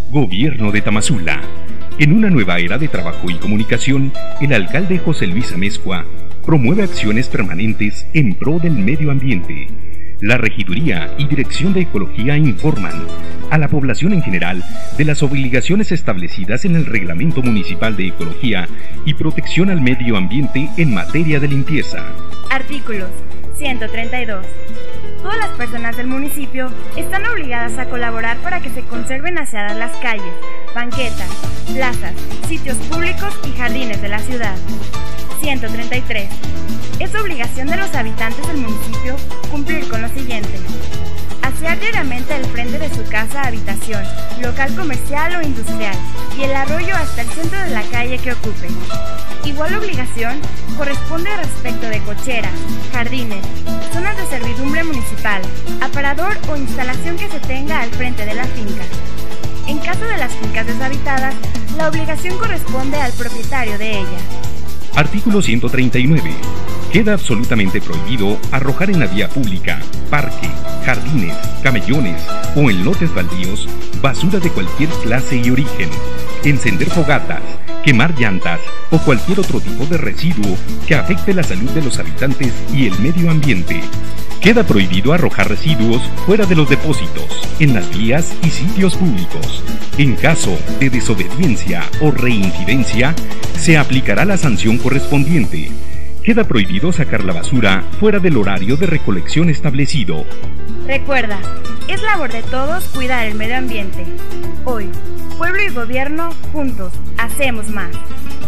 Gobierno de Tamazula. En una nueva era de trabajo y comunicación, el alcalde José Luis Amezcua promueve acciones permanentes en pro del medio ambiente. La Regiduría y Dirección de Ecología informan a la población en general de las obligaciones establecidas en el Reglamento Municipal de Ecología y Protección al Medio Ambiente en materia de limpieza. Artículos 132. Todas las personas del municipio están obligadas a colaborar para que se conserven aseadas las calles, banquetas, plazas, sitios públicos y jardines de la ciudad. 133. Es obligación de los habitantes del municipio cumplir con lo siguiente: asear diariamente el frente de su casa, habitación, local comercial o industrial y el arroyo hasta el centro de la calle que ocupe. Igual obligación corresponde respecto de cocheras, jardines, zonas de servidumbre municipal, aparador o instalación que se tenga al frente de la finca. En caso de las fincas deshabitadas, la obligación corresponde al propietario de ella. Artículo 139. Queda absolutamente prohibido arrojar en la vía pública, parque, jardines, camellones o en lotes baldíos basura de cualquier clase y origen, encender fogatas, quemar llantas o cualquier otro tipo de residuo que afecte la salud de los habitantes y el medio ambiente. Queda prohibido arrojar residuos fuera de los depósitos, en las vías y sitios públicos. En caso de desobediencia o reincidencia, se aplicará la sanción correspondiente. Queda prohibido sacar la basura fuera del horario de recolección establecido. Recuerda, es labor de todos cuidar el medio ambiente. Hoy, pueblo y gobierno, juntos, hacemos más.